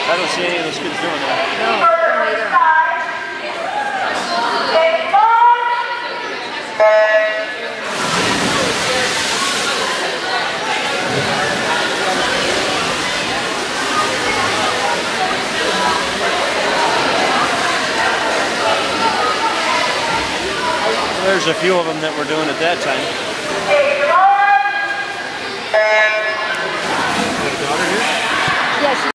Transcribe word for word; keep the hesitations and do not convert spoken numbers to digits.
I don't see any of those kids doing that. No, I don't either. There's a few of them that were doing it that time. Yeah, she